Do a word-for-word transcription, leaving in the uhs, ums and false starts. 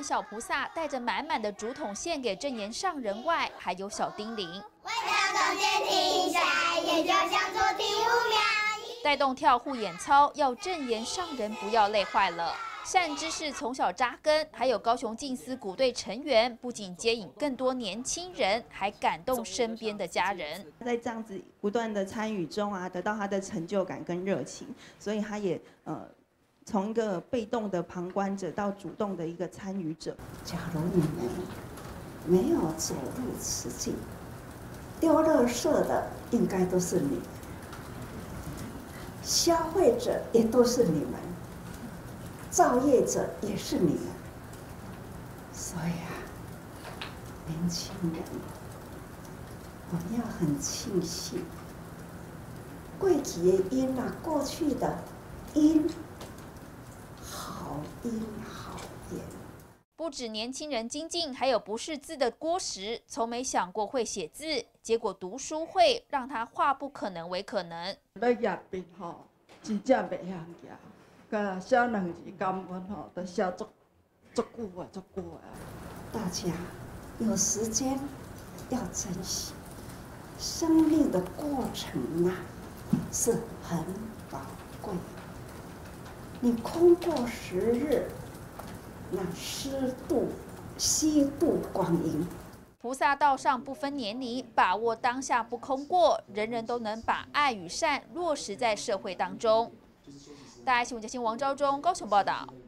小菩萨带着满满的竹筒献给正言上人外，还有小叮咛： 为了中间停下来，也就像做第五秒。 带动跳护眼操，要正言上人不要累坏了。善知识从小扎根，还有高雄静思鼓队成员，不仅接引更多年轻人，还感动身边的家人。 在这样子不断的参与中啊，得到他的成就感跟热情，所以他也呃从一个被动的旁观者到主动的一个参与者。 假如你们没有走入此境，丢垃圾的应该都是你们，消费者也都是你们。造业者也是你们，所以啊，年轻人，我们要很庆幸，过去的因啊，过去的因，好因好缘。 不止年轻人精进，还有不识字的郭石，从没想过会写字，结果读书会让他化不可能为可能。 要业笔吼，真正袂晓行。甲写两字感恩吼，都写足足久啊，足久啊！ 大家有时间要珍惜，生命的过程啊是很宝贵。你空过时日，那虚度虚度光阴。 菩萨道上不分年龄，把握当下不空过，人人都能把爱与善落实在社会当中。大爱新闻中心王昭忠高雄报道。